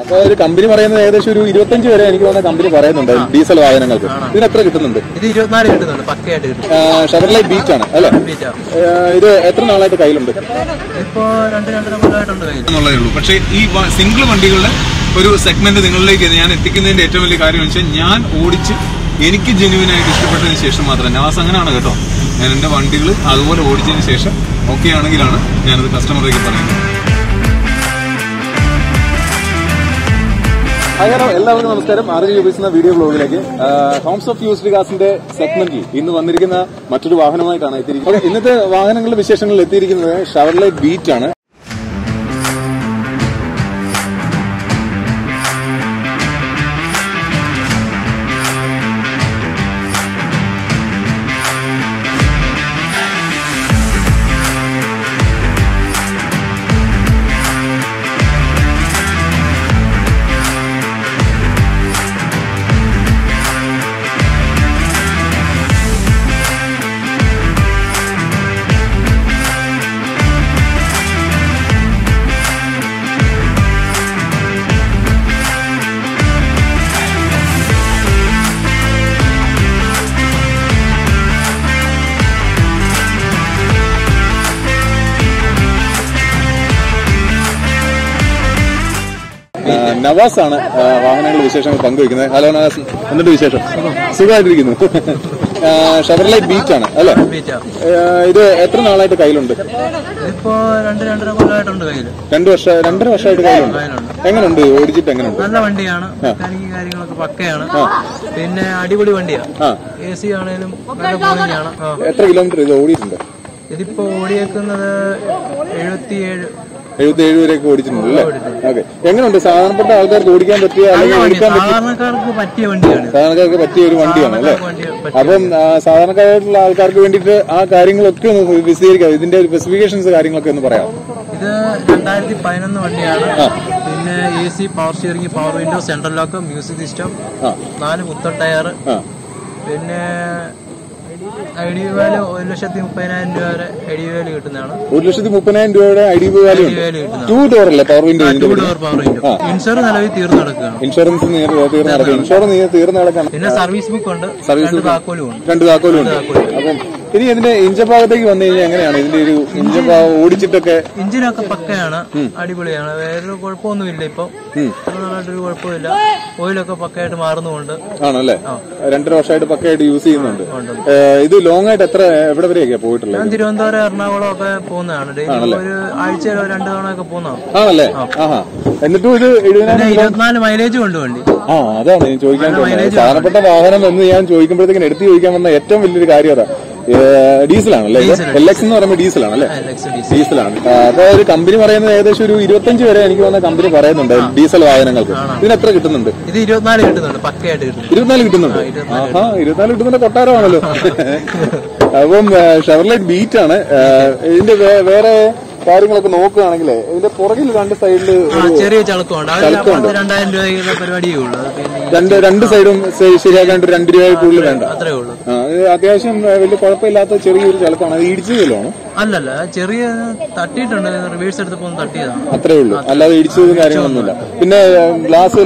ഒരു കമ്പനി പറയുന്നത് ഏകദേശം ഒരു 25 വരെ എനിക്ക് തോന്നുന്ന കമ്പനി പറയുന്നുണ്ട് ഡീസൽ വാഹനങ്ങൾക്ക്. ഇതിന് എത്ര കിട്ടുന്നുണ്ട്? ഇത് 24 കിട്ടുന്നുണ്ട്, പക്കയായിട്ട് കിട്ടും. ഷെവർലൈറ്റ് ബീറ്റ് ആണ് അല്ലെ? ഇത് എത്ര നാളായിട്ട് കയ്യിലുണ്ട്? ഇപ്പോ 2-2.5 കൊല്ലമായിട്ടുണ്ട് കയ്യിലുള്ളതേ ഉള്ളൂ. പക്ഷേ ഈ സിംഗിൾ വണ്ടികളുടെ ഒരു സെഗ്മെന്റ് നിങ്ങളിലേക്ക് ഞാൻ എത്തിക്കുന്നതിന്റെ ഏറ്റവും വലിയ കാര്യം എന്ന് വെച്ചാൽ ഞാൻ ഓടിച്ച് എനിക്ക് ജെന്യുവിനായിട്ട് ഇഷ്ടപ്പെട്ടതിന് ശേഷം മാത്രമേ, നാവാസ് അങ്ങനെയാണ് കേട്ടോ, ഞാൻ എന്റെ വണ്ടികൾ അതുപോലെ ഓടിച്ചതിന് ശേഷം ഓക്കെ ആണെങ്കിലാണ് ഞാനത് കസ്റ്റമറിലേക്ക് പറയുന്നത്. ഹലോ, എല്ലാവർക്കും നമസ്കാരം. RJJOBY എന്ന വീഡിയോ ബ്ലോഗിലേക്ക് ഹോംസ് ഓഫ് യൂസ്ഡ് കാസിന്റെ സെഗ്മെന്റിൽ ഇന്ന് വന്നിരിക്കുന്ന മറ്റൊരു വാഹനമായിട്ടാണ് എത്തിയിരിക്കുന്നത്. ഇന്നത്തെ വാഹനങ്ങളുടെ വിശേഷങ്ങളിൽ എത്തിയിരിക്കുന്നത് ഷെവർലൈറ്റ് ബീറ്റ് ആണ്. നവാസ് ആണ് വാഹനങ്ങളുടെ വിശേഷങ്ങൾ പങ്കുവയ്ക്കുന്നത്. ഹലോ നവാസ്, എന്നിട്ട് വിശേഷം? സുഖമായിട്ടിരിക്കുന്നു. ഷെവർലൈറ്റ് ബീറ്റ് ആണ് അല്ലെ? ഇത് എത്ര നാളായിട്ട് കയ്യിലുണ്ട്? ഇപ്പോ 2-2.5 കൊല്ലമായിട്ടുണ്ട് കയ്യില്. 2 വർഷമായിട്ട് കയ്യിലുണ്ട്. എങ്ങനെയുണ്ട് ഓടിച്ചിട്ട്? എങ്ങനെയുണ്ട്? നല്ല വണ്ടിയാണ്, മെക്കാനിക് കാര്യങ്ങളൊക്കെ പക്കയാണ്, പിന്നെ അടിപൊളി വണ്ടിയാണ്. AC ആണേലും നല്ല പോയിന്റാണ്. എത്ര കിലോമീറ്റർ ഇത് ഓടിയിട്ടുണ്ട്? ഇതിപ്പോ ഓടിയേക്കുന്നത് 77 വരെയൊക്കെ ഓടിച്ചിട്ടുണ്ട് അല്ലേ? ഓക്കെ. എങ്ങനെയുണ്ട്? സാധാരണപ്പെട്ട ആൾക്കാർക്ക് ഓടിക്കാൻ പറ്റിയ, സാധാരണക്കാർക്ക് പറ്റിയ വണ്ടിയാണ്. സാധാരണക്കാർക്ക് പറ്റിയ ഒരു വണ്ടിയാണ് അല്ലെ? അപ്പം സാധാരണക്കാരായിട്ടുള്ള ആൾക്കാർക്ക് വേണ്ടിയിട്ട് ആ കാര്യങ്ങളൊക്കെ ഒന്ന് വിശദീകരിക്കാം. ഇതിന്റെ സ്പെസിഫിക്കേഷൻസ് കാര്യങ്ങളൊക്കെ ഒന്ന് പറയാം. ഇത് 2011 വണ്ടിയാണ്. പിന്നെ AC, power steering, power window, central lock, music system, 4 പുത്തൻ ടയർ, പിന്നെ ഐഡി വാല്യൂ 1,30,000 രൂപ വരെ ഐഡി വാല്യൂ കിട്ടുന്നതാണ്. 1,30,000 രൂപയുടെ ഐഡി വാല്യൂ 2 ഡോർ അല്ലേ? Power window. 2 door power window. Insurance നിലവിൽ തീർന്നു നടക്കുകയാണ്. ഇൻഷുറൻസ് തീർന്നു നടക്കുകയാണ്. പിന്നെ സർവീസ് ബുക്ക് ഉണ്ട്, 2 താക്കോലും ഉണ്ട്. 2 താക്കോലും ഉണ്ട്. അപ്പം ഇനി ഇതിന്റെ ഇഞ്ചൻ ഭാഗത്തേക്ക് വന്നു കഴിഞ്ഞാൽ എങ്ങനെയാണ് ഇതിന്റെ ഒരു ഇഞ്ചൻ ഭാഗം ഓടിച്ചിട്ടൊക്കെ? ഇഞ്ചിനൊക്കെ പക്കയാണ്, അടിപൊളിയാണ്, വേറൊരു കുഴപ്പമൊന്നുമില്ല. ഇപ്പൊ നന്നായിട്ടൊരു കുഴപ്പമില്ല. ഓയിലൊക്കെ പക്കയായിട്ട് മാറുന്നുണ്ട്. ആണല്ലേ? 2 വർഷമായിട്ട് പക്കയായിട്ട് യൂസ് ചെയ്യുന്നുണ്ട്. ഇത് ലോങ് ആയിട്ട് എവിടെ വരെയൊക്കെയാ പോയിട്ടുള്ളത്? ഞാൻ തിരുവനന്തപുരം, എറണാകുളം ഒക്കെ പോകുന്നതാണ്. ഒരു ആഴ്ചയിൽ 2 തവണ ഒക്കെ പോകുന്നതാണ്. ആണല്ലേ? എന്നിട്ടും ഇത് 24 മൈലേജ് കൊണ്ട് വണ്ടി. അതാണ് ഞാൻ ചോദിക്കാൻ പോകുന്നത്. സാധാരണപ്പെട്ട വാഹനം എന്ന് ഞാൻ ചോദിക്കുമ്പോഴത്തേക്കും എടുത്ത് ചോദിക്കാൻ വന്ന ഏറ്റവും വലിയൊരു കാര്യം അതാ. ഡീസലാണല്ലേ? LX എന്ന് പറയുമ്പോൾ ഡീസലാണല്ലേ? ഡീസലാണ്. അപ്പൊ ഒരു കമ്പനി പറയുന്നത് ഏകദേശം ഒരു 25 വരെ എനിക്ക് തോന്നുന്ന കമ്പനി പറയുന്നുണ്ട് ഡീസൽ വാഹനങ്ങൾക്ക്. ഇതിന് എത്ര കിട്ടുന്നുണ്ട്? ഇത് 24 കിട്ടുന്നുണ്ട്, പക്കയായിട്ട് കിട്ടും. 24 കിട്ടുന്നുണ്ട്. 24 കിട്ടുന്നുണ്ട്. കൊട്ടാരമാണല്ലോ. അപ്പം ഷെവർലൈറ്റ് ബീറ്റ് ആണ്. ഇതിന്റെ വേറെ കാര്യങ്ങളൊക്കെ നോക്കുകയാണെങ്കിൽ ഇതിന്റെ പുറകിൽ 2 സൈഡില് ചെറിയ ചളക്കമുണ്ട്. 2,000 രൂപയുടെ പരിപാടിയേ ഉള്ളൂ. 2 സൈഡും ശരിയാക്കാണ്ട് 2 രൂപ കൂടുതൽ വേണ്ട. അത്രേ ഉള്ളൂ. അത്യാവശ്യം വലിയ കുഴപ്പമില്ലാത്ത ചെറിയൊരു ചളക്കാണ്. അത് ഇടിച്ചതല്ലോ? അല്ലല്ല, ചെറിയ തട്ടിയിട്ടുണ്ട്, റിവേഴ്സ് എടുത്തപ്പോ തട്ടിയതാണ്. അത്രേ ഉള്ളൂ, അല്ലാതെ ഇടിച്ചതും കാര്യങ്ങളൊന്നുമില്ല. പിന്നെ ഗ്ലാസ്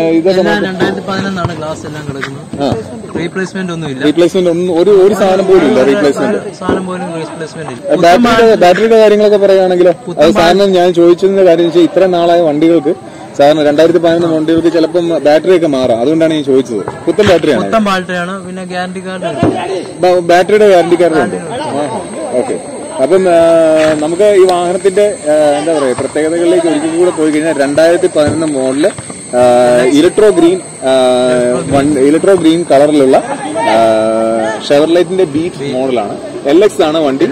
2011 ഗ്ലാസ് എല്ലാം കിടക്കുന്നത്. റീപ്ലേസ്മെന്റ് ഒന്നുമില്ല. റീപ്ലേസ്മെന്റ് ഒന്നും ഒരു സാധനം പോലും ഇല്ല. റീപ്ലേസ്മെന്റ് സാധനം പോലും റീപ്ലേസ്മെന്റ് ഇല്ല. ബാറ്ററിയുടെ കാര്യങ്ങളൊക്കെ പറയുകയാണെങ്കിലോ? അത് സാധനം ഞാൻ ചോദിച്ചതിന്റെ കാര്യം വെച്ചാൽ ഇത്ര നാളായ വണ്ടികൾക്ക് സാധാരണ 2011 വണ്ടികൾക്ക് ചിലപ്പം ബാറ്ററി ഒക്കെ മാറാം. അതുകൊണ്ടാണ് ഞാൻ ചോദിച്ചത്. പുത്തൻ ബാറ്ററിയാണ്. പിന്നെ ഗ്യാരണ്ടി കാർഡ്, ബാറ്ററിയുടെ ഗ്യാരണ്ടി കാർഡ് ഉണ്ട്. ഓക്കെ. അപ്പം നമുക്ക് ഈ വാഹനത്തിന്റെ എന്താ പറയാ പ്രത്യേകതകളിലേക്ക് ഒരിക്കൽ കൂടെ പോയി കഴിഞ്ഞാൽ 2011 മോഡല് ഇലക്ട്രോ ഗ്രീൻ കളറിലുള്ള ഷെവർലൈറ്റിന്റെ ബീറ്റ് മോഡലാണ്. LX ആണ് വണ്ടി.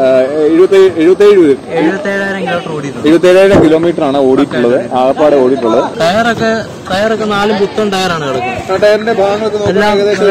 77,000 കിലോമീറ്റർ ആണ് ഓടിയിട്ടുള്ളത്, ആകപ്പാടെ ഓടിയിട്ടുള്ളത്. ടയറൊക്കെ 4 പുത്തൻ ടയറാണ് കിടക്കുന്നത്. ടയറിന്റെ ഭാഗങ്ങളൊക്കെ നോക്കാൻ ഏകദേശം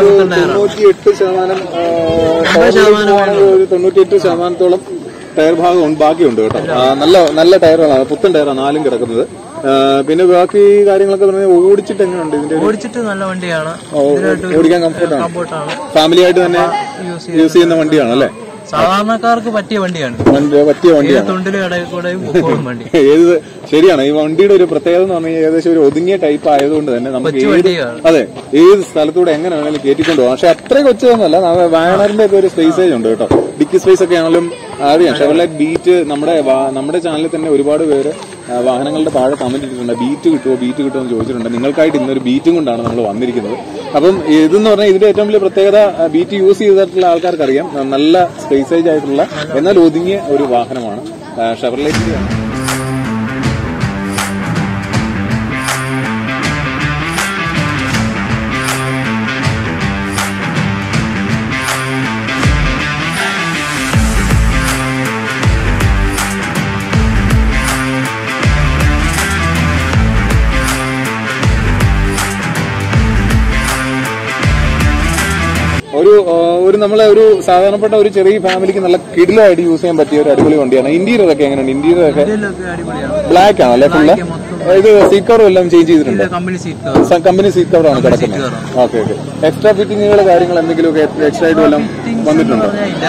98% ടയർ ഭാഗം ബാക്കിയുണ്ട് കേട്ടോ. നല്ല ടയറുകളാണ്, പുത്തൻ ടയറാണ് 4 കിടക്കുന്നത്. പിന്നെ ബാക്കി കാര്യങ്ങളൊക്കെ പറഞ്ഞാൽ ഓടിച്ചിട്ട് എങ്ങനെയുണ്ട്? ഇതിന്റെ ഓടിച്ചിട്ട് നല്ല വണ്ടിയാണ്, ഓടിക്കാൻ കംഫർട്ടാണ്, ഫാമിലി ആയിട്ട് തന്നെ യൂസ് ചെയ്യുന്ന വണ്ടിയാണ് അല്ലേ? സാധാരണക്കാർക്ക് പറ്റിയ വണ്ടിയാണ്. പറ്റിയ വണ്ടിയാണ്. തൊണ്ടിലും ഇടയിൽ കൂടെയും വണ്ടി. ഏത് ശരിയാണ്. ഈ വണ്ടിയുടെ ഒരു പ്രത്യേകത എന്ന് പറഞ്ഞാൽ ഏകദേശം ഒരു ഒതുങ്ങിയ ടൈപ്പ് ആയതുകൊണ്ട് തന്നെ നമുക്ക് അതെ ഏത് സ്ഥലത്തൂടെ എങ്ങനെ വേണമെങ്കിലും കയറ്റിക്കൊണ്ടു പോകാം. പക്ഷെ അത്ര കൊച്ചതൊന്നുമല്ല. വാഗണറിന്റെ ഒക്കെ ഒരു സ്പേസേജ് ഉണ്ട് കേട്ടോ. ഡിക്കി സ്പേസ് ഒക്കെ ആണെങ്കിലും അറിയാം. ഷെവർലെറ്റ് ബീറ്റ് നമ്മുടെ ചാനലിൽ തന്നെ ഒരുപാട് പേര് വാഹനങ്ങളുടെ താഴെ കമന്റ് ഇട്ടിട്ടുണ്ട്. ബീറ്റ് കിട്ടുമോ എന്ന് ചോദിച്ചിട്ടുണ്ട്. നിങ്ങൾക്കായിട്ട് ഇന്നൊരു ബീറ്റും കൊണ്ടാണ് നമ്മൾ വന്നിരിക്കുന്നത്. അപ്പം ഇതെന്ന് പറഞ്ഞാൽ ഇതിന്റെ ഏറ്റവും വലിയ പ്രത്യേകത ബീറ്റ് യൂസ് ചെയ്തിട്ടുള്ള ആൾക്കാർക്ക് അറിയാം. നല്ല സ്പേസേജ് ആയിട്ടുള്ള എന്നാൽ ഒതുങ്ങിയ ഒരു വാഹനമാണ് ഷെവർലെറ്റ്. ഒരു നമ്മളെ ഒരു സാധാരണപ്പെട്ട ഒരു ചെറിയ ഫാമിലിക്ക് നല്ല കിടിലായിട്ട് യൂസ് ചെയ്യാൻ പറ്റിയ ഒരു അടിപൊളി വണ്ടിയാണ്. ഇന്റീരിയർ ഒക്കെ എങ്ങനെയാണ്? ഇന്റീരിയർ ഒക്കെ ബ്ലാക്ക് ആണല്ലേ ഫുള്ള്? ഇത് സീറ്റ് കവറും എല്ലാം ചേഞ്ച് ചെയ്തിട്ടുണ്ട്. കമ്പനി സീറ്റ് കവറാണ് കിടക്കുന്നത്. ഓക്കെ. എക്സ്ട്രാ ഫിറ്റിങ്ങുകൾ കാര്യങ്ങൾ എന്തെങ്കിലുമൊക്കെ എക്സ്ട്രാ ആയിട്ട് വല്ലതും വന്നിട്ടുണ്ടോ?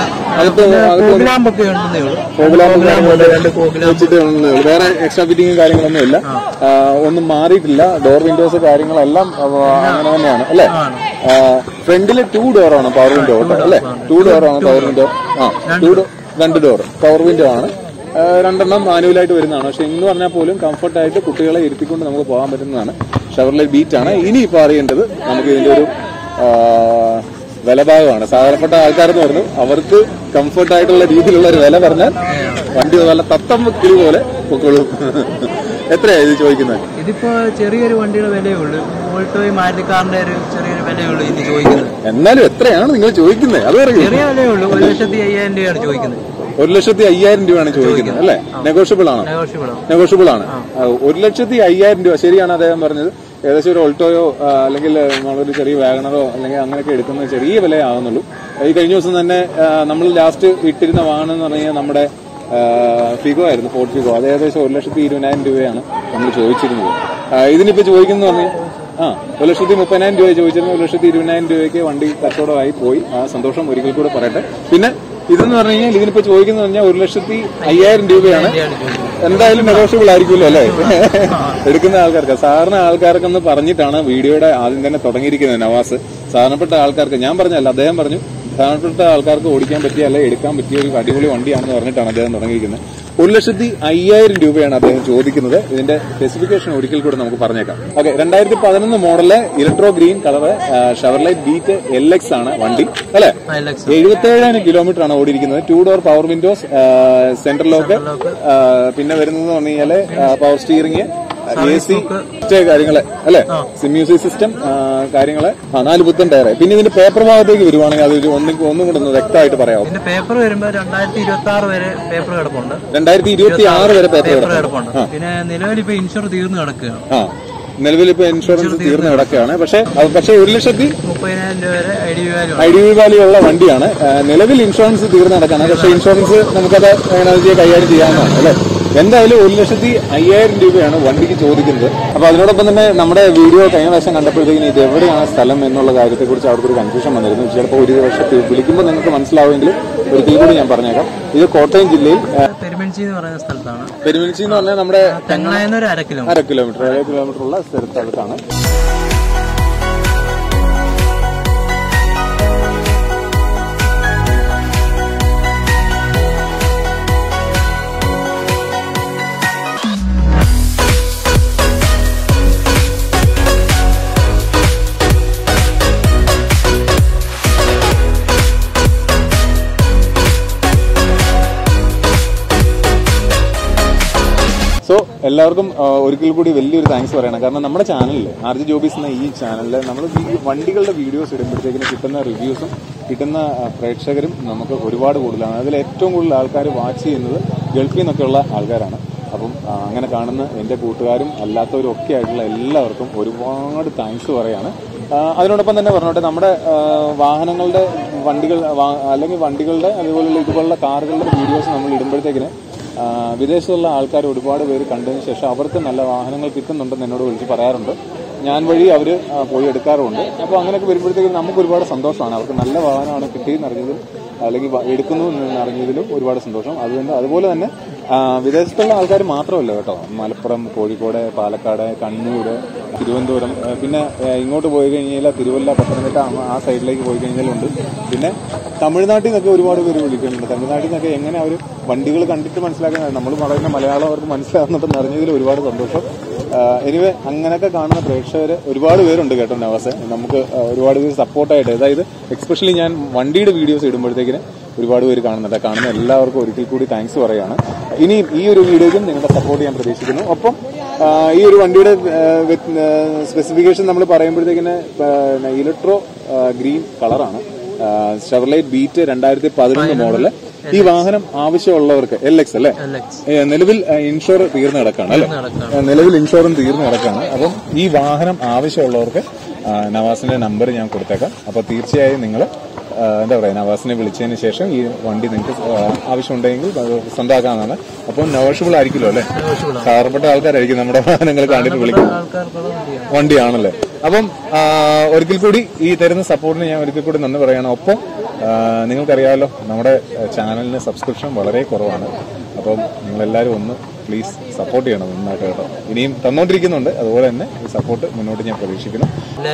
വേറെ എക്സ്ട്രാ ഫിറ്റിങ്ങും കാര്യങ്ങളൊന്നും ഇല്ല. ഒന്നും മാറിയിട്ടില്ല. ഡോർ വിൻഡോസ് കാര്യങ്ങളെല്ലാം അങ്ങനെ തന്നെയാണ് അല്ലേ? ഫ്രണ്ടില് 2 ഡോറാണ് പവർ വിൻഡോ അല്ലെ? 2 ഡോറാണ് power window. 2 door power window ആണ്. 2 മാനുവലായിട്ട് വരുന്നതാണ്. പക്ഷെ ഇന്ന് പറഞ്ഞാൽ പോലും കംഫർട്ടായിട്ട് കുട്ടികളെ ഇരുത്തിക്കൊണ്ട് നമുക്ക് പോകാൻ പറ്റുന്നതാണ്. ഷെവർലെറ്റ് ബീറ്റ് ആണ്. ഇനി ഇപ്പൊ അറിയേണ്ടത് നമുക്ക് ഇതിന്റെ ഒരു വിലഭാഗമാണ്. സാധാരണപ്പെട്ട ആൾക്കാരെന്ന് പറഞ്ഞു അവർക്ക് കംഫർട്ടായിട്ടുള്ള രീതിയിലുള്ള ഒരു വില പറഞ്ഞാൽ വണ്ടി നല്ല തത്തമ്മ കിളി പോലെ പൊക്കോളും. എത്രയാ ഇത് ചോദിക്കുന്നത്? ഇതിപ്പോ ചെറിയൊരു വണ്ടിയുടെ വിലയേ ഉള്ളൂ. ഓൾട്ടോയും മാരുതിക്കാറിന്റെ ഒരു ചെറിയൊരു വിലയേ ഉള്ളൂ ഇത് ചോദിക്കുന്നത്. എന്നാലും എത്രയാണ് നിങ്ങൾ ചോദിക്കുന്നത്? അത് ചെറിയ വിലയേ ഉള്ളൂ. 1,50,000 രൂപയാണ് ചോദിക്കുന്നത്. 1,50,000 രൂപയാണ് ചോദിക്കുന്നത് അല്ലെ? നെഗോഷ്യബിൾ ആണ്. 1,50,000 രൂപ. ശരിയാണ് അദ്ദേഹം പറഞ്ഞത്. ഏകദേശം ഒരു ഓൾട്ടോയോ അല്ലെങ്കിൽ നമ്മളൊരു ചെറിയ വാഗണറോ അല്ലെങ്കിൽ അങ്ങനെയൊക്കെ എടുക്കുന്ന ചെറിയ വിലയേ ആവുന്നുള്ളൂ. ഈ കഴിഞ്ഞ ദിവസം തന്നെ നമ്മൾ ലാസ്റ്റ് ഇട്ടിരുന്ന വാഹനം എന്ന് പറഞ്ഞു കഴിഞ്ഞാൽ നമ്മുടെ ഫിഗോ ആയിരുന്നു, ഫോർഡ് ഫിഗോ. അത് ഏകദേശം 1,20,000 രൂപയാണ് നമ്മൾ ചോദിച്ചിരുന്നത്. ഇതിനിപ്പോ ചോദിക്കുന്ന പറഞ്ഞാൽ 1,30,000 രൂപ ചോദിച്ചിരുന്നു. 1,20,000 രൂപയ്ക്ക് വണ്ടി കച്ചവടമായി പോയി. ആ സന്തോഷം ഒരിക്കൽ കൂടെ പറയട്ടെ. പിന്നെ ഇതെന്ന് പറഞ്ഞു കഴിഞ്ഞാൽ ഇതിനിപ്പോ ചോദിക്കുന്ന പറഞ്ഞാൽ 1,05,000 രൂപയാണ്. എന്തായാലും നെഗോഷ്യബിൾ ആയിരിക്കുമല്ലോ അല്ലെ? എടുക്കുന്ന ആൾക്കാർക്ക്. സാധാരണ ആൾക്കാർക്കെന്ന് പറഞ്ഞിട്ടാണ് വീഡിയോയുടെ ആദ്യം തന്നെ തുടങ്ങിയിരിക്കുന്നത് നവാസ്. സാധാരണപ്പെട്ട ആൾക്കാർക്ക് ഞാൻ പറഞ്ഞല്ല, അദ്ദേഹം പറഞ്ഞു സാധാരണപ്പെട്ട ആൾക്കാർക്ക് ഓടിക്കാൻ പറ്റിയ അല്ലെ എടുക്കാൻ പറ്റിയ ഒരു അടിപൊളി വണ്ടിയാണെന്ന് പറഞ്ഞിട്ടാണ് അദ്ദേഹം തുടങ്ങിയിരിക്കുന്നത്. 1,05,000 രൂപയാണ് അദ്ദേഹം ചോദിക്കുന്നത്. ഇതിന്റെ സ്പെസിഫിക്കേഷൻ ഒരിക്കൽ കൂടെ നമുക്ക് പറഞ്ഞേക്കാം. Okay. 2011 model electro green colour Chevrolet Beat LX ആണ് വണ്ടി അല്ലെ? 77,000 കിലോമീറ്റർ ആണ് ഓടിയിരിക്കുന്നത്. 2 door power windows, central lock, പിന്നെ വരുന്നത് പറഞ്ഞു കഴിഞ്ഞാല് പവർ സ്റ്റിയറിംഗ്, AC കാര്യങ്ങള് അല്ലെ? മ്യൂസിക് സിസ്റ്റം കാര്യങ്ങള്. 4 പുത്തൻ ടയർ. പിന്നെ ഇതിന്റെ പേപ്പർ ഭാഗത്തേക്ക് വരുവാണെങ്കിൽ അത് ഒന്നും കൂടെ ഒന്ന് വ്യക്തമായിട്ട് പറയാമോ? പേപ്പർ വരുമ്പോ 2026 വരെ പേപ്പർ കിടപ്പുണ്ട്. 2026 വരെ പേപ്പർ കിടപ്പുണ്ട്. പിന്നെ നിലവിൽ ഇപ്പൊ ഇൻഷുർ തീർന്നു കിടക്കുകയാണ്. നിലവിൽ ഇപ്പൊ ഇൻഷുറൻസ് തീർന്നു കിടക്കുകയാണ്. പക്ഷെ 1,30,000 രൂപ വരെ ഐ ഡി വാല്യൂ ഉള്ള വണ്ടിയാണ്. നിലവിൽ ഇൻഷുറൻസ് തീർന്നു കിടക്കുകയാണ്. പക്ഷെ ഇൻഷുറൻസ് നമുക്കത് എങ്ങനെ കൈകാര്യം ചെയ്യാവുന്നതാണ് അല്ലെ? എന്തായാലും 1,05,000 രൂപയാണ് വണ്ടിക്ക് ചോദിക്കുന്നത്. അപ്പൊ അതിനോടൊപ്പം തന്നെ നമ്മുടെ വീഡിയോ കഴിഞ്ഞ പ്രാവശ്യം കണ്ടപ്പോഴത്തേക്കിന് ഇത് എവിടെയാണ് സ്ഥലം എന്നുള്ള കാര്യത്തെക്കുറിച്ച് അവർക്കൊരു കൺഫ്യൂഷൻ വന്നിരുന്നു. ചിലപ്പോൾ ഒരു വർഷത്തിൽ വിളിക്കുമ്പോൾ നിങ്ങൾക്ക് മനസ്സിലാവുമെങ്കിലും ഒരു തീ കൂടി ഞാൻ പറഞ്ഞേക്കാം. ഇത് കോട്ടയം ജില്ലയിൽ പെരുമൻചി എന്ന് പറയുന്ന സ്ഥലത്താണ്. പെരുമൻചി എന്ന് പറഞ്ഞാൽ നമ്മുടെ തെങ്ങളായെന്ന് ഒരു 1 കിലോമീറ്റർ ഉള്ള സ്ഥലത്താണ്. സോ എല്ലാവർക്കും ഒരിക്കൽ കൂടി വലിയൊരു താങ്ക്സ് പറയണം. കാരണം നമ്മുടെ ചാനലിൽ RJJOBYS എന്ന ഈ ചാനലിൽ നമ്മൾ ഈ വണ്ടികളുടെ വീഡിയോസ് ഇടുമ്പോഴത്തേക്കിന് കിട്ടുന്ന റിവ്യൂസും കിട്ടുന്ന പ്രേക്ഷകരും നമുക്ക് ഒരുപാട് കൂടുതലാണ്. അതിൽ ഏറ്റവും കൂടുതൽ ആൾക്കാർ വാച്ച് ചെയ്യുന്നത് ഗൾഫിൽ നിന്നൊക്കെയുള്ള ആൾക്കാരാണ്. അപ്പം അങ്ങനെ കാണുന്ന എൻ്റെ കൂട്ടുകാരും അല്ലാത്തവരും ഒക്കെ ആയിട്ടുള്ള എല്ലാവർക്കും ഒരുപാട് താങ്ക്സ് പറയാണ്. അതിനോടൊപ്പം തന്നെ പറഞ്ഞോട്ടെ, നമ്മുടെ വാഹനങ്ങളുടെ അല്ലെങ്കിൽ വണ്ടികളുടെ അതുപോലുള്ള ഇതുപോലുള്ള കാറുകളുടെ വീഡിയോസ് നമ്മൾ ഇടുമ്പോഴത്തേക്കിന് വിദേശത്തുള്ള ആൾക്കാർ ഒരുപാട് പേര് കണ്ടതിന് ശേഷം അവർക്ക് നല്ല വാഹനങ്ങൾ കിട്ടുന്നുണ്ടെന്ന് എന്നോട് വിളിച്ച് പറയാറുണ്ട്. ഞാൻ വഴി അവർ പോയി എടുക്കാറുമുണ്ട്. അപ്പോൾ അങ്ങനെയൊക്കെ വരുമ്പോഴത്തേക്കും നമുക്ക് ഒരുപാട് സന്തോഷമാണ്. അവർക്ക് നല്ല വാഹനമാണ് കിട്ടിയെന്നറിഞ്ഞതിൽ അല്ലെങ്കിൽ എടുക്കുന്നു എന്ന് അറിഞ്ഞതിലും ഒരുപാട് സന്തോഷം. അതുപോലെ തന്നെ വിദേശത്തുള്ള ആൾക്കാർ മാത്രമല്ല കേട്ടോ, മലപ്പുറം, കോഴിക്കോട്, പാലക്കാട്, കണ്ണൂർ, തിരുവനന്തപുരം, പിന്നെ ഇങ്ങോട്ട് പോയി കഴിഞ്ഞാൽ തിരുവല്ല, പത്തനംതിട്ട ആ സൈഡിലേക്ക് പോയി കഴിഞ്ഞാലുണ്ട്. പിന്നെ തമിഴ്നാട്ടിൽ നിന്നൊക്കെ ഒരുപാട് പേര് വിളിക്കുന്നുണ്ട്. തമിഴ്നാട്ടിൽ നിന്നൊക്കെ എങ്ങനെ അവർ വണ്ടികൾ കണ്ടിട്ട് മനസ്സിലാക്കുന്നത്, നമ്മൾ പറയുന്ന മലയാളം അവർക്ക് മനസ്സിലാകുന്നുണ്ടെന്ന് അറിഞ്ഞതിൽ ഒരുപാട് സന്തോഷം. എനിവേ അങ്ങനെയൊക്കെ കാണുന്ന പ്രേക്ഷകർ ഒരുപാട് പേരുണ്ട് കേട്ടോ നവാസെ. നമുക്ക് ഒരുപാട് പേര് സപ്പോർട്ടായിട്ട്, അതായത് എക്സ്പെഷ്യലി ഞാൻ വണ്ടിയുടെ വീഡിയോസ് ഇടുമ്പോഴത്തേക്കിന് ഒരുപാട് പേര് കാണുന്നുണ്ട്. കാണുന്ന എല്ലാവർക്കും ഒരിക്കൽ കൂടി താങ്ക്സ് പറയുകയാണ്. ഇനിയും ഈ ഒരു വീഡിയോയ്ക്കും നിങ്ങളുടെ സപ്പോർട്ട് ഞാൻ പ്രതീക്ഷിക്കുന്നു. ഒപ്പം ഈ ഒരു വണ്ടിയുടെ സ്പെസിഫിക്കേഷൻ നമ്മൾ പറയുമ്പോഴത്തേക്കിന് ഇലക്ട്രോ ഗ്രീൻ കളറാണ്. Chevrolet Beat 2011 model. ഈ വാഹനം ആവശ്യമുള്ളവർക്ക് LX അല്ലേ, നിലവിൽ ഇൻഷുർ തീർന്നു കിടക്കാണ് അല്ലെ, നിലവിൽ ഇൻഷുറും തീർന്നു കിടക്കാണ്. അപ്പം ഈ വാഹനം ആവശ്യമുള്ളവർക്ക് നവാസിന്റെ നമ്പർ ഞാൻ കൊടുത്തേക്കാം. അപ്പൊ തീർച്ചയായും നിങ്ങൾ എന്താ പറയുക, നവാസിനെ വിളിച്ചതിന് ശേഷം ഈ വണ്ടി നിങ്ങൾക്ക് ആവശ്യമുണ്ടെങ്കിൽ സ്വന്തമാക്കാവുന്നതാണ്. അപ്പം നെഗോഷ്യബിൾ ആയിരിക്കുമല്ലോ അല്ലെ, സാധാരണപ്പെട്ട ആൾക്കാരായിരിക്കും നമ്മുടെ വാഹനങ്ങൾ കണ്ടിട്ട് വിളിക്കുന്നത് വണ്ടിയാണല്ലേ. അപ്പം ഒരിക്കൽ കൂടി ഈ തരുന്ന സപ്പോർട്ടിന് ഞാൻ ഒരിക്കൽ കൂടി നന്ദി പറയുകയാണ്. ഒപ്പം നിങ്ങൾക്കറിയാമല്ലോ നമ്മുടെ ചാനലിന് സബ്സ്ക്രിപ്ഷൻ വളരെ കുറവാണ്. അപ്പം നിങ്ങളെല്ലാവരും ഒന്ന് പ്ലീസ് സപ്പോർട്ട് ചെയ്യണം നന്നായിട്ട് കേട്ടോ. ഇനിയും തന്നോണ്ടിരിക്കുന്നുണ്ട്, അതുപോലെ തന്നെ ഈ സപ്പോർട്ട് മുന്നോട്ട് ഞാൻ പ്രതീക്ഷിക്കുന്നു.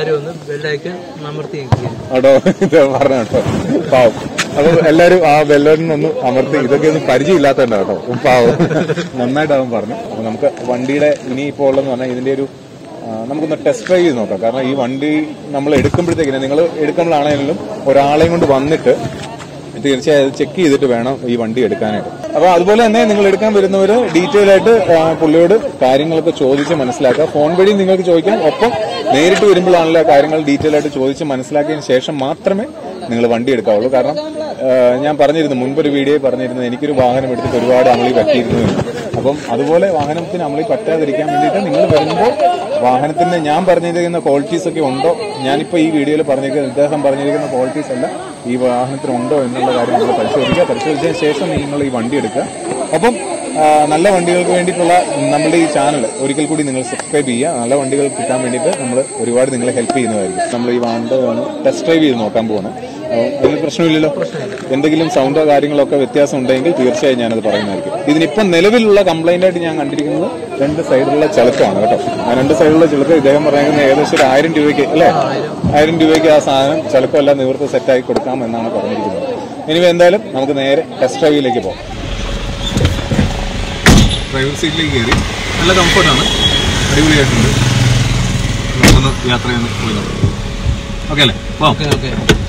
കേട്ടോ ഇത് പറഞ്ഞ കേട്ടോ പാവം. അപ്പൊ എല്ലാവരും ആ ബെല്ലൊന്ന് അമർത്തി, ഇതൊക്കെ ഒന്നും പരിചയമില്ലാത്തതുണ്ട് കേട്ടോ, പാവം നന്നായിട്ട് അവൻ പറഞ്ഞു. അപ്പൊ നമുക്ക് വണ്ടിയുടെ ഇനിയിപ്പോൾ ഉള്ളതെന്ന് പറഞ്ഞാൽ ഇതിന്റെ ഒരു നമുക്കൊന്ന് ടെസ്റ്റ് ഡ്രൈവ് ചെയ്ത് നോക്കാം. കാരണം ഈ വണ്ടി നമ്മൾ എടുക്കുമ്പോഴത്തേക്കിനെ, നിങ്ങൾ എടുക്കുമ്പോഴാണെങ്കിലും ഒരാളെയും കൊണ്ട് വന്നിട്ട് തീർച്ചയായും ചെക്ക് ചെയ്തിട്ട് വേണം ഈ വണ്ടി എടുക്കാനായിട്ട്. അപ്പൊ അതുപോലെ തന്നെ നിങ്ങൾ എടുക്കാൻ വരുന്നവർ ഡീറ്റെയിൽ ആയിട്ട് പുള്ളിയോട് കാര്യങ്ങളൊക്കെ ചോദിച്ച് മനസ്സിലാക്കുക. ഫോൺ വഴി നിങ്ങൾക്ക് ചോദിക്കാം, ഒപ്പം നേരിട്ട് വരുമ്പോഴാണല്ലോ കാര്യങ്ങൾ ഡീറ്റെയിൽ ആയിട്ട് ചോദിച്ച് മനസ്സിലാക്കിയതിന് ശേഷം മാത്രമേ നിങ്ങൾ വണ്ടി എടുക്കാവുള്ളൂ. കാരണം ഞാൻ പറഞ്ഞിരുന്നു, മുൻപൊരു വീഡിയോ പറഞ്ഞിരുന്നു, എനിക്കൊരു വാഹനം എടുത്തിട്ട് ഒരുപാട് അമളി പറ്റിയിരുന്നു. അപ്പം അതുപോലെ വാഹനത്തിന് അമളി പറ്റാതിരിക്കാൻ വേണ്ടിയിട്ട് നിങ്ങൾ വരുമ്പോൾ വാഹനത്തിന് ഞാൻ പറഞ്ഞിരിക്കുന്ന ക്വാളിറ്റീസ് ഒക്കെ ഉണ്ടോ, ഞാനിപ്പോൾ ഈ വീഡിയോയിൽ പറഞ്ഞിരിക്കുന്ന ഇദ്ദേഹം പറഞ്ഞിരിക്കുന്ന ക്വാളിറ്റീസ് എല്ലാം ഈ വാഹനത്തിന് ഉണ്ടോ എന്നുള്ള കാര്യം നമ്മൾ പരിശോധിക്കുക. പരിശോധിച്ചതിന് ശേഷം നിങ്ങൾ ഈ വണ്ടി എടുക്കുക. അപ്പം നല്ല വണ്ടികൾക്ക് വേണ്ടിയിട്ടുള്ള നമ്മുടെ ഈ ചാനൽ ഒരിക്കൽ കൂടി നിങ്ങൾ സബ്സ്ക്രൈബ് ചെയ്യുക. നല്ല വണ്ടികൾ കിട്ടാൻ വേണ്ടിയിട്ട് നമ്മൾ ഒരുപാട് നിങ്ങളെ ഹെൽപ്പ് ചെയ്യുന്നതായിരിക്കും. നമ്മൾ ഈ വാഹനം ടെസ്റ്റ് ഡ്രൈവ് ചെയ്ത് നോക്കാൻ പോകുന്നത്. അതിന് പ്രശ്നമില്ലല്ലോ. എന്തെങ്കിലും സൗണ്ടോ കാര്യങ്ങളോ ഒക്കെ വ്യത്യാസം ഉണ്ടെങ്കിൽ തീർച്ചയായും ഞാനത് പറയുന്നതായിരിക്കും. ഇതിനിപ്പം നിലവിലുള്ള കംപ്ലൈന്റ് ആയിട്ട് ഞാൻ കണ്ടിരിക്കുന്നത് 2 സൈഡിലുള്ള ചിലക്കമാണ് കേട്ടോ. ആ 2 സൈഡിലുള്ള ചിലക്ക് ഇദ്ദേഹം പറയുന്നത് ഏകദേശം ഒരു 1000 രൂപയ്ക്ക് അല്ലേ, 1000 രൂപയ്ക്ക് ആ സാധനം ചിലക്കെല്ലാം നിവൃത്തി സെറ്റാക്കി കൊടുക്കാം എന്നാണ് പറഞ്ഞിരിക്കുന്നത്. ഇനി എന്തായാലും നമുക്ക് നേരെ ടെസ്റ്റ് ഡ്രൈവിലേക്ക് പോകാം. ഡ്രൈവർ സീറ്റിലേക്ക് കയറി നല്ല കംഫർട്ടാണ്, അടിപൊളിയായിട്ടുണ്ട്. നമുക്കൊന്ന് യാത്ര ചെയ്യുന്ന പോയി നോക്കാം. ഓക്കെ അല്ലേ? Okay okay.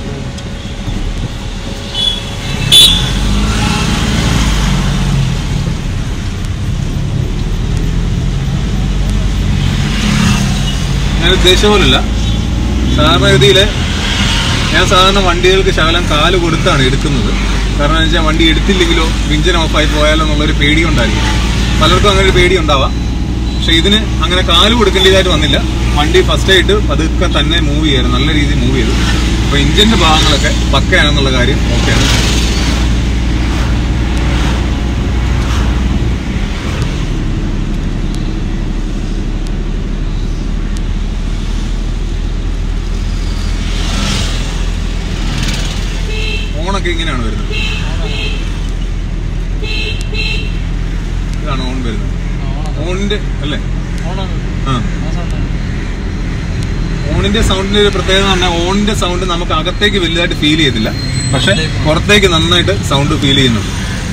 ഞാൻ ഉദ്ദേശിച്ച പോലല്ല. സാധാരണഗതിയിൽ ഞാൻ സാധാരണ വണ്ടികൾക്ക് ശകലം കാല് കൊടുത്താണ് എടുക്കുന്നത്. കാരണം എന്ന് വെച്ചാൽ വണ്ടി എടുത്തില്ലെങ്കിലോ ഇഞ്ചിൻ ഓഫായി പോയാലോ എന്നുള്ളൊരു പേടി ഉണ്ടായിരിക്കും. പലർക്കും അങ്ങനെ ഒരു പേടി ഉണ്ടാവാം. പക്ഷെ ഇതിന് അങ്ങനെ കാല് കൊടുക്കേണ്ടതായിട്ട് വന്നില്ല. വണ്ടി ഫസ്റ്റ് ആയിട്ട് പതുക്കെ തന്നെ മൂവ് ചെയ്യായിരുന്നു, നല്ല രീതിയിൽ മൂവ് ചെയ്തു. അപ്പൊ ഇഞ്ചിന്റെ ഭാഗങ്ങളൊക്കെ പക്കയാണെന്നുള്ള കാര്യം ഓക്കെയാണ്. ഓണൊക്കെ ഇങ്ങനെയാണ് വരുന്നത്. ഇതാണ് ഓൺ വരുന്നത്. ഓണിന്റെ അല്ലേ? ഓണിന്റെ സൗണ്ടിന്റെ ഒരു പ്രത്യേകത എന്ന് പറഞ്ഞാൽ ഓണിന്റെ സൗണ്ട് നമുക്ക് അകത്തേക്ക് വലുതായിട്ട് ഫീൽ ചെയ്തില്ല, പക്ഷെ പുറത്തേക്ക് നന്നായിട്ട് സൗണ്ട് ഫീൽ ചെയ്യുന്നുണ്ട്.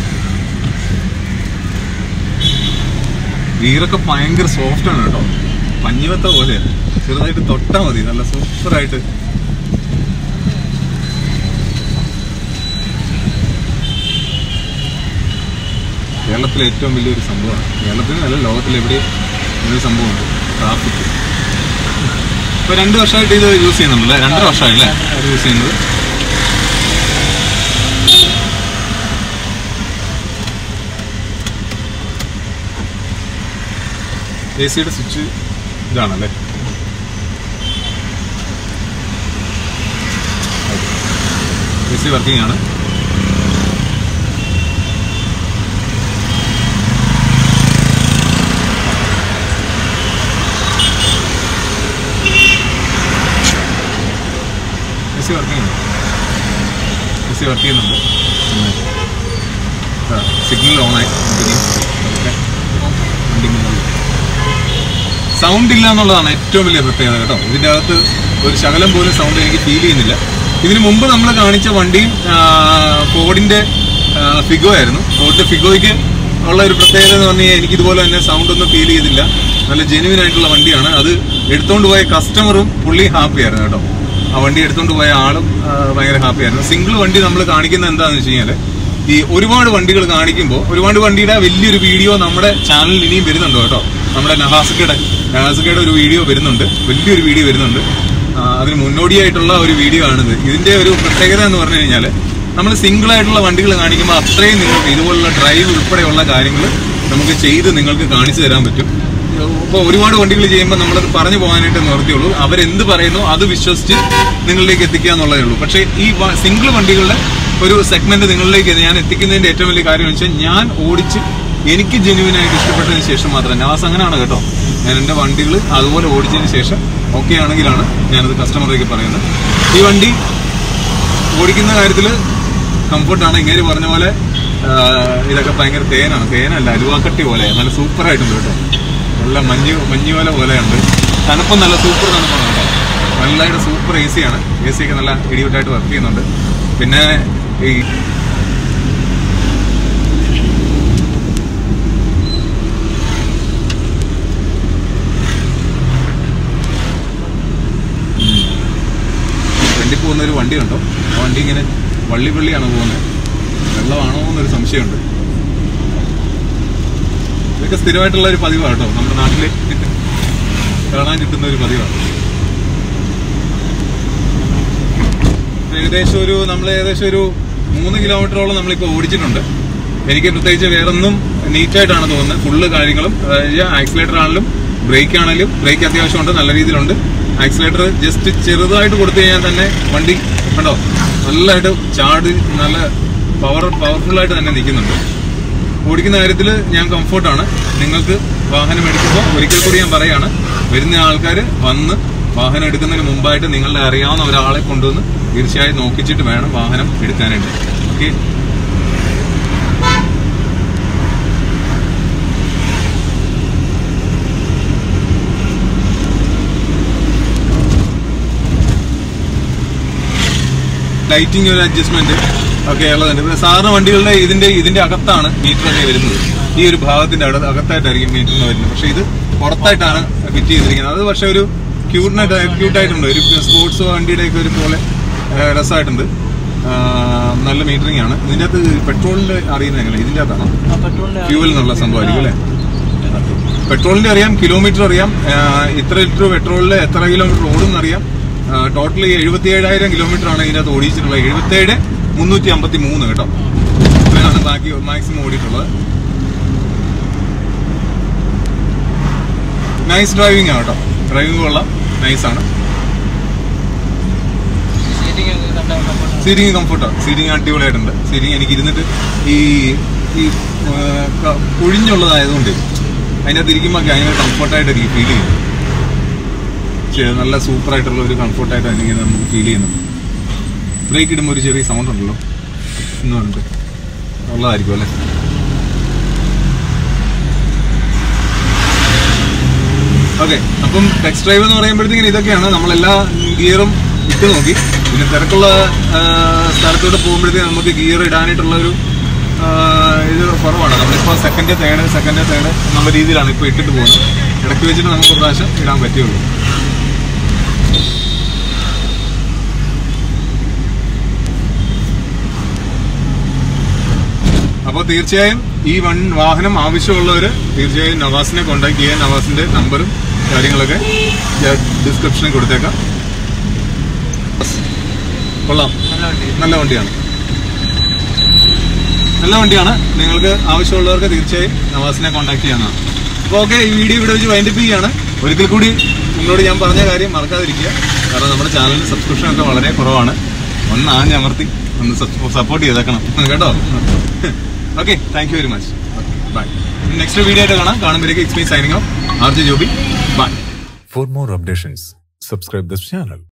ഗിയറൊക്കെ ഭയങ്കര സോഫ്റ്റ് ആണ് കേട്ടോ, പഞ്ഞിവത്ത പോലെയാണ്. ചെറുതായിട്ട് തൊട്ടാൽ മതി, നല്ല സൂപ്പറായിട്ട്. കേരളത്തിലെ ഏറ്റവും വലിയൊരു സംഭവമാണ്. കേരളത്തിൽ നല്ല ലോകത്തിലെവിടെയും ഇതൊരു സംഭവമുണ്ട്, ട്രാഫിക്. ഇപ്പൊ 2 വർഷമായിട്ട് ഇത് യൂസ് ചെയ്യുന്നുണ്ടല്ലേ? 2.5 വർഷമായില്ലേ യൂസ് ചെയ്യുന്നത്? AC-യുടെ സ്വിച്ച് ഇതാണല്ലേ? AC വർക്കിംഗ് ആണ്. AC AC വർക്ക് ചെയ്യുന്നുണ്ട്. സിഗ്നൽ ഓണായി. സൗണ്ട് ഇല്ല എന്നുള്ളതാണ് ഏറ്റവും വലിയ പ്രത്യേകത കേട്ടോ. ഇതിന്റെ അകത്ത് ഒരു ശകലം പോലും സൗണ്ട് എനിക്ക് ഫീൽ ചെയ്യുന്നില്ല. ഇതിനു മുമ്പ് നമ്മൾ കാണിച്ച വണ്ടിയും ഫോർഡിന്റെ ഫിഗോ ആയിരുന്നു. ഫോർഡിന്റെ ഫിഗോയ്ക്ക് ഉള്ള ഒരു പ്രത്യേകത എന്ന് പറഞ്ഞാൽ എനിക്ക് ഇതുപോലെ തന്നെ സൗണ്ട് ഒന്നും ഫീൽ ചെയ്തില്ല. നല്ല ജെന്യുവൻ ആയിട്ടുള്ള വണ്ടിയാണ്. അത് എടുത്തോണ്ട് പോയ കസ്റ്റമറും പുള്ളി ഹാപ്പി ആയിരുന്നു കേട്ടോ. ആ വണ്ടി എടുത്തോണ്ട് പോയ ആളും ഭയങ്കര ഹാപ്പി ആയിരുന്നു. സിംഗിൾ വണ്ടി നമ്മൾ കാണിക്കുന്നത് എന്താണെന്ന് വെച്ച് കഴിഞ്ഞാൽ, ഈ ഒരുപാട് വണ്ടികൾ കാണിക്കുമ്പോൾ ഒരുപാട് വണ്ടിയുടെ വലിയൊരു വീഡിയോ നമ്മുടെ ചാനലിൽ ഇനിയും വരുന്നുണ്ട് കേട്ടോ. നമ്മുടെ നവാസക്കയുടെ ഒരു വീഡിയോ വരുന്നുണ്ട്, വലിയൊരു വീഡിയോ വരുന്നുണ്ട്. അതിന് മുന്നോടിയായിട്ടുള്ള ഒരു വീഡിയോ ആണിത്. ഇതിന്റെ ഒരു പ്രത്യേകത എന്ന് പറഞ്ഞു കഴിഞ്ഞാൽ, നമ്മൾ സിംഗിൾ ആയിട്ടുള്ള വണ്ടികൾ കാണിക്കുമ്പോൾ അത്രയും നിങ്ങൾക്ക് ഇതുപോലുള്ള ഡ്രൈവ് ഉൾപ്പെടെയുള്ള കാര്യങ്ങൾ നമുക്ക് ചെയ്ത് നിങ്ങൾക്ക് കാണിച്ചു തരാൻ പറ്റും. ഇപ്പോൾ ഒരുപാട് വണ്ടികൾ ചെയ്യുമ്പോൾ നമ്മളത് പറഞ്ഞു പോകാനായിട്ട് നിർത്തിയുള്ളൂ. അവരെന്ത് പറയുന്നു അത് വിശ്വസിച്ച് നിങ്ങളിലേക്ക് എത്തിക്കുക എന്നുള്ളതേ ഉള്ളൂ. പക്ഷേ ഈ സിംഗിൾ വണ്ടികളുടെ ഒരു സെഗ്മെന്റ് നിങ്ങളിലേക്ക് ഞാൻ എത്തിക്കുന്നതിന്റെ ഏറ്റവും വലിയ കാര്യം എന്ന് വെച്ചാൽ, ഞാൻ ഓടിച്ച് എനിക്ക് ജെന്യുവനായിട്ട് ഇഷ്ടപ്പെട്ടതിന് ശേഷം മാത്രം. നവാസ് അങ്ങനെയാണ് കേട്ടോ. ഞാൻ എൻ്റെ വണ്ടികൾ അതുപോലെ ഓടിച്ചതിന് ശേഷം ഓക്കെ ആണെങ്കിലാണ് ഞാനത് കസ്റ്റമറിലേക്ക് പറയുന്നത്. ഈ വണ്ടി ഓടിക്കുന്ന കാര്യത്തിൽ കംഫർട്ടാണ്. ഇങ്ങനെ പറഞ്ഞ പോലെ ഇതൊക്കെ ഭയങ്കര തേനല്ല, അലുവാക്കട്ടി പോലെ നല്ല സൂപ്പറായിട്ടുണ്ട് കേട്ടോ. നല്ല മഞ്ഞുപോലെ പോലെയുണ്ട്. തണുപ്പം നല്ല സൂപ്പർ തണുപ്പാണ് കേട്ടോ. നല്ലതായിട്ട് സൂപ്പർ AC ആണ്. AC ഒക്കെ നല്ല ഇടിവിട്ടായിട്ട് വർക്ക് ചെയ്യുന്നുണ്ട്. പിന്നെ ഈ ഫ്രണ്ടിൽ പോകുന്ന ഒരു വണ്ടി കണ്ടോ. ആ വണ്ടി ഇങ്ങനെ വള്ളിയാണ് പോകുന്നത്. വെള്ളമാണോ എന്നൊരു സംശയമുണ്ട്. ഇതൊക്കെ സ്ഥിരമായിട്ടുള്ള ഒരു പതിവാണ് കേട്ടോ. നമ്മുടെ നാട്ടില് കാണാൻ കിട്ടുന്ന ഒരു പതിവാണ്. ഏകദേശം ഒരു 3 കിലോമീറ്ററോളം നമ്മളിപ്പോൾ ഓടിച്ചിട്ടുണ്ട്. എനിക്ക് പ്രത്യേകിച്ച് വേറൊന്നും നീറ്റായിട്ടാണ് തോന്നുന്നത്. ഫുള്ള് കാര്യങ്ങളും, ആക്സിലേറ്റർ ആണെങ്കിലും ബ്രേക്ക് ആണെങ്കിലും, ബ്രേക്ക് അത്യാവശ്യമുണ്ട്, നല്ല രീതിയിലുണ്ട്. ആക്സിലേറ്റർ ജസ്റ്റ് ചെറുതായിട്ട് കൊടുത്തു കഴിഞ്ഞാൽ തന്നെ വണ്ടി കണ്ടോ നല്ലതായിട്ട് ചാടി നല്ല പവർഫുള്ളായിട്ട് തന്നെ നിൽക്കുന്നുണ്ട്. ഓടിക്കുന്ന കാര്യത്തിൽ ഞാൻ കംഫർട്ടാണ്. നിങ്ങൾക്ക് വാഹനം എടുക്കുമ്പോൾ ഒരിക്കൽ കൂടി ഞാൻ പറയാണ്, വരുന്ന ആൾക്കാർ വന്ന് വാഹനം എടുക്കുന്നതിന് മുമ്പായിട്ട് നിങ്ങളുടെ അറിയാവുന്ന ഒരാളെ കൊണ്ടുവന്ന് തീർച്ചയായും നോക്കിച്ചിട്ട് വേണം വാഹനം എടുക്കാനായിട്ട്. ഓക്കെ. ലൈറ്റിംഗ് ഒരു അഡ്ജസ്റ്റ്മെന്റ് ഒക്കെ ഉള്ളതുണ്ട്. പിന്നെ സാധാരണ വണ്ടികളുടെ ഇതിന്റെ അകത്താണ് മീറ്റർ ഒക്കെ വരുന്നത്. ഈ ഒരു ഭാഗത്തിന്റെ അകത്തായിട്ടായിരിക്കും മീറ്റർ വരുന്നത്. പക്ഷെ ഇത് പുറത്തായിട്ടാണ് ഫിറ്റ് ചെയ്തിരിക്കുന്നത്. അത് പക്ഷെ ഒരു ക്യൂട്ടായിട്ടുണ്ട്. ഒരു സ്പോർട്സ് വണ്ടിയുടെ ഒക്കെ ഒരു പോലെ രസമായിട്ടുണ്ട്. നല്ല മീറ്ററിംഗ് ആണ്. ഇതിന്റെ അകത്ത് പെട്രോളിന്റെ അറിയുന്നത് എങ്ങനെ? ഇതിന്റെ അകത്താണോ ഫ്യൂവൽ എന്നുള്ള സംഭവമായിരിക്കും അല്ലെ? പെട്രോളിന്റെ അറിയാം, കിലോമീറ്റർ അറിയാം, ഇത്ര ലിറ്റർ പെട്രോളിൽ എത്ര കിലോമീറ്റർ ഓടും അറിയാം. ടോട്ടലി 77,000 കിലോമീറ്റർ ആണ് ഇതിനകത്ത് ഓടിച്ചിട്ടുള്ളത്. 77,353 കേട്ടോ. ഇത്രയാണ് ബാക്കി മാക്സിമം ഓടിയിട്ടുള്ളത്. നൈസ് ഡ്രൈവിംഗ് ആണ് കേട്ടോ. ഡ്രൈവിംഗ് കൊള്ളാം, നൈസാണ്. സീറ്റിംഗ് കംഫർട്ടാണ്. സീറ്റിംഗ് അടിപൊളിയായിട്ടുണ്ട്. സീറ്റിംഗ് എനിക്ക് ഇരുന്നിട്ട് ഈ കുഴിഞ്ഞുള്ളതായതുകൊണ്ട് അതിനകത്ത് ഇരിക്കുമ്പോൾ അതിന് കംഫർട്ടായിട്ട് എനിക്ക് ഫീൽ ചെയ്യും. നല്ല സൂപ്പറായിട്ടുള്ള ഒരു കംഫർട്ടായിട്ട് എനിക്ക് നമുക്ക് ഫീൽ ചെയ്യുന്നുണ്ട്. ബ്രേക്ക് ഇടുമ്പോൾ ഒരു ചെറിയ സൗണ്ട് ഉണ്ടല്ലോ എന്ന് പറഞ്ഞിട്ട് ഉള്ളതായിരിക്കും അല്ലേ. ഓക്കെ. അപ്പം ടെക്സ്റ്റ് ഡ്രൈവ് എന്ന് പറയുമ്പോഴത്തേക്കും ഇതൊക്കെയാണ്. നമ്മളെല്ലാ ഗിയറും ഇട്ട് നോക്കി. പിന്നെ തിരക്കുള്ള സ്ഥലത്തോട്ട് പോകുമ്പോഴത്തേക്കും നമുക്ക് ഗിയർ ഇടാനായിട്ടുള്ള ഒരു ഇത് കുറവാണ്. നമ്മളിപ്പോൾ സെക്കൻഡ് തേർഡ് എന്നുള്ള രീതിയിലാണ് ഇപ്പോൾ ഇട്ടിട്ട് പോകുന്നത്. ഇടയ്ക്ക് വെച്ചിട്ട് നമുക്ക് ഒരു പ്രാവശ്യം ഇടാൻ പറ്റുള്ളൂ. അപ്പോൾ തീർച്ചയായും ഈ വാഹനം ആവശ്യമുള്ളവർ തീർച്ചയായും നവാസിനെ കോൺടാക്ട് ചെയ്യാൻ. നവാസിന്റെ നമ്പറും കാര്യങ്ങളൊക്കെ ഡിസ്ക്രിപ്ഷനിൽ കൊടുത്തേക്കാം. കൊള്ളാം, നല്ല വണ്ടിയാണ്. നിങ്ങൾക്ക് ആവശ്യമുള്ളവർക്ക് തീർച്ചയായും നവാസിനെ കോൺടാക്ട് ചെയ്യാവുന്നതാണ്. അപ്പോൾ ഓക്കെ, ഈ വീഡിയോ ഇവിടെ വെച്ച് വൈൻഡപ്പ് ചെയ്യുകയാണ്. ഒരിക്കൽ കൂടി നിങ്ങളോട് ഞാൻ പറഞ്ഞ കാര്യം മറക്കാതിരിക്കുക. കാരണം നമ്മുടെ ചാനലിൽ സബ്സ്ക്രിപ്ഷൻ ഒക്കെ വളരെ കുറവാണ്. ഒന്ന് ആഞ്ഞമർത്തി ഒന്ന് സപ്പോർട്ട് ചെയ്തേക്കണം കേട്ടോ. Okay, thank you very much. Okay, bye. Next video കാണുമ്പോഴേക്ക് it's me signing off. RJJOBY. Bye. For more updates, subscribe this channel.